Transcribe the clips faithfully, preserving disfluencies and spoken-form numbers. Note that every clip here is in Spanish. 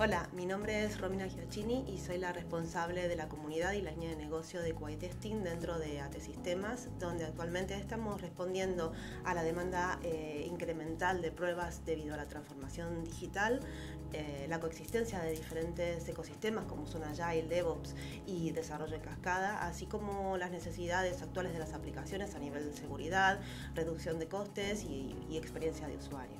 Hola, mi nombre es Romina Giacchini y soy la responsable de la comunidad y la línea de negocio de Q A Testing dentro de A T Sistemas, donde actualmente estamos respondiendo a la demanda eh, incremental de pruebas debido a la transformación digital, eh, la coexistencia de diferentes ecosistemas como son Agile, DevOps y desarrollo en cascada, así como las necesidades actuales de las aplicaciones a nivel de seguridad, reducción de costes y, y experiencia de usuario.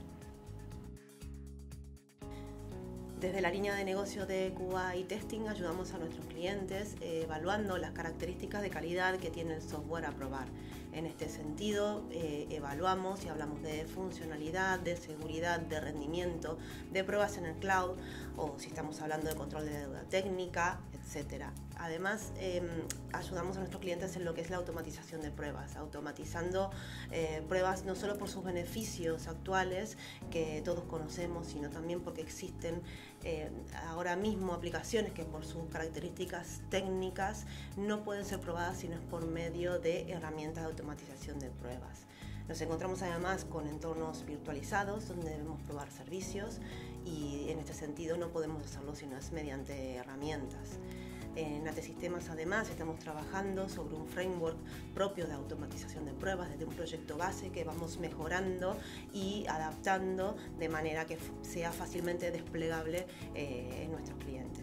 Desde la línea de negocio de Q A Testing ayudamos a nuestros clientes eh, evaluando las características de calidad que tiene el software a probar. En este sentido, eh, evaluamos y hablamos de funcionalidad, de seguridad, de rendimiento, de pruebas en el cloud o si estamos hablando de control de deuda técnica, etcétera. Además, eh, ayudamos a nuestros clientes en lo que es la automatización de pruebas, automatizando eh, pruebas no solo por sus beneficios actuales que todos conocemos, sino también porque existen eh, ahora mismo aplicaciones que por sus características técnicas no pueden ser probadas si no es por medio de herramientas de automatización de pruebas. Nos encontramos además con entornos virtualizados donde debemos probar servicios y en este sentido no podemos hacerlo si no es mediante herramientas. En A T Sistemas además estamos trabajando sobre un framework propio de automatización de pruebas desde un proyecto base que vamos mejorando y adaptando de manera que sea fácilmente desplegable eh, en nuestros clientes.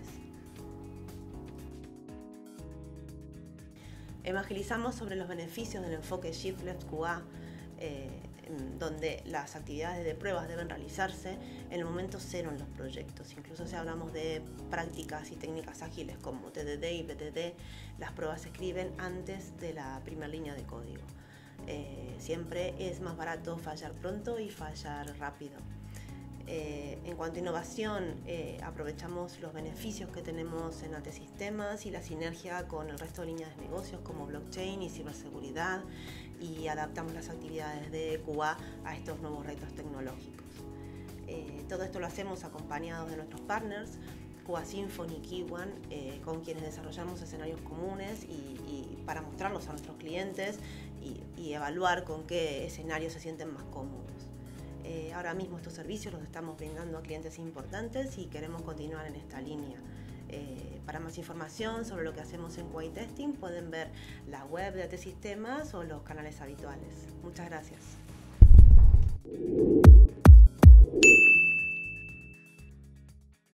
Evangelizamos sobre los beneficios del enfoque Shift Left Q A, eh, donde las actividades de pruebas deben realizarse en el momento cero en los proyectos. Incluso si hablamos de prácticas y técnicas ágiles como T D D y B T D, las pruebas se escriben antes de la primera línea de código. Eh, siempre es más barato fallar pronto y fallar rápido. Eh, en cuanto a innovación, eh, aprovechamos los beneficios que tenemos en A T Sistemas y la sinergia con el resto de líneas de negocios como blockchain y ciberseguridad y adaptamos las actividades de Q A a estos nuevos retos tecnológicos. Eh, todo esto lo hacemos acompañados de nuestros partners, Q A Symphony y Kiwan, eh, con quienes desarrollamos escenarios comunes y, y para mostrarlos a nuestros clientes y, y evaluar con qué escenarios se sienten más cómodos. Eh, ahora mismo estos servicios los estamos brindando a clientes importantes y queremos continuar en esta línea. Eh, para más información sobre lo que hacemos en Q A Testing pueden ver la web de A T Sistemas o los canales habituales. Muchas gracias.